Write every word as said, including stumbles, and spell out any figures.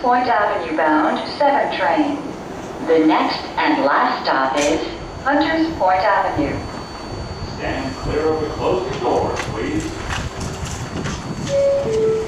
Point Avenue bound seven train. The next and last stop is Hunters Point Avenue. Stand clear of the closing doors, please.